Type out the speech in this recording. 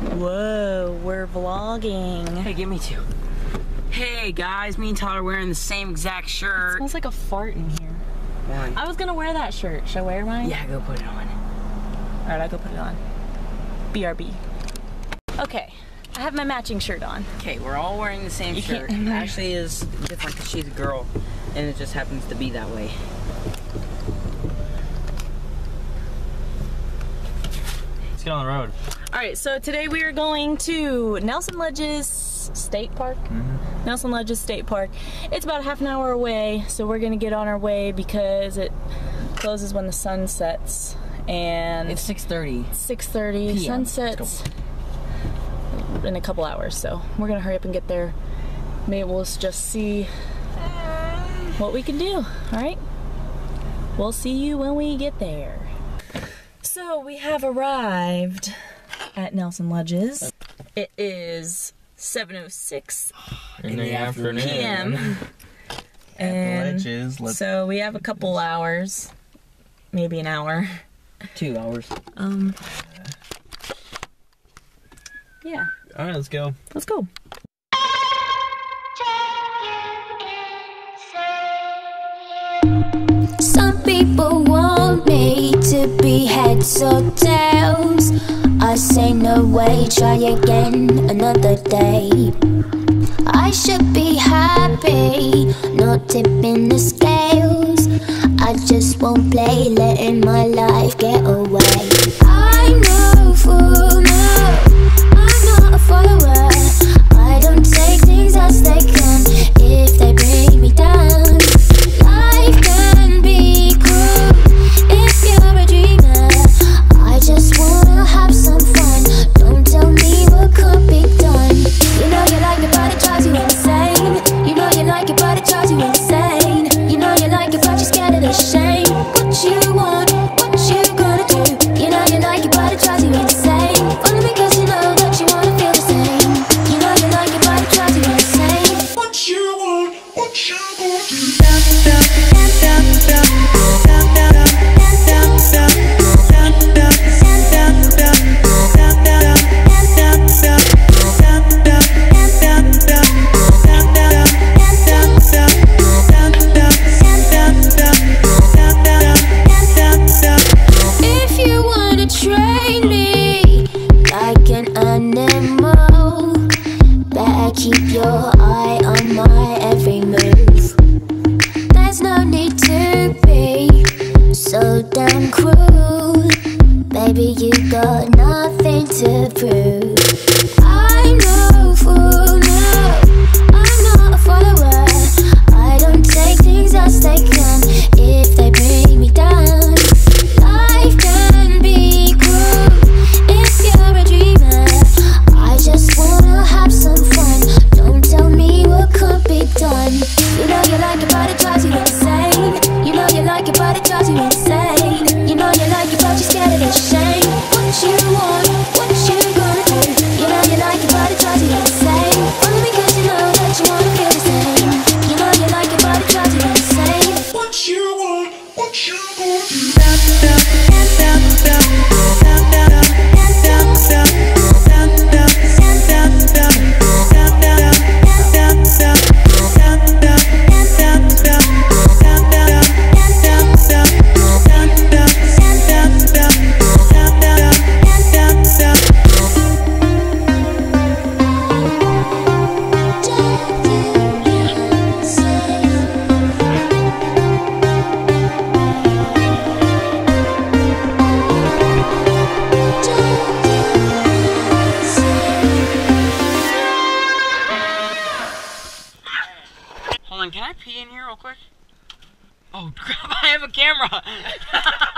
Whoa, we're vlogging. Hey, give me two. Hey guys, me and Todd are wearing the same exact shirt. It smells like a fart in here. Why? I was gonna wear that shirt. Should I wear mine? Yeah, go put it on. Alright, I'll go put it on. BRB. Okay, I have my matching shirt on. Okay, we're all wearing the same shirt. Ashley is different because she's a girl, and it just happens to be that way. Let's get on the road. Alright, so today we are going to Nelson Ledges State Park. Nelson Ledges State Park. It's about half an hour away, so we're gonna get on our way because it closes when the sun sets. And It's 6:30. 6:30. Sun sets in a couple hours, so we're gonna hurry up and get there. Maybe we'll just see what we can do. Alright? We'll see you when we get there. So we have arrived at Nelson Ledges. It is 7:06 in the afternoon. p.m. And Ledges, so we have a couple hours, maybe an hour. 2 hours. Yeah. All right, let's go. Let's go. Some people want me to be heads or tails. I say no way, try again another day. I should be happy, not tipping the scales. I just won't play, letting my life get away. I know for now, I'm not a follower. I don't take things as they come, if they bring me down. Life can be cruel if you're a dreamer. I just wanna have some fun, don't tell me what could be done. You know you like it, but it drives you insane. You know you like it, but it drives you insane. You know you like it, but you're scared of the shame. What you want, what you gonna do? You know you like it, but it drives you insane. Only because you know that you wanna feel the same. You know you like it, but it drives you insane. What you want, what you gonna do? If you wanna train me like an animal, better keep your eye on my every move. There's no need to be so damn cruel. Baby, you got nothing to prove. I know for now, I'm not a follower. I don't take things as they come, if they bring me down. Life can be cruel if you're a dreamer. I just wanna have some fun, don't tell me what could be done. You know you like it, but it drives you insane. You know you like it, but it drives you insane. You know you like it, but you're scared of the shame. What you want, what you gonna do? You know you like it, but it drives you insane. Only because you know that you wanna feel the same. You know you like it, but it drives you insane. What you want, what you gonna do? Hold on, can I pee in here real quick? Oh crap, I have a camera!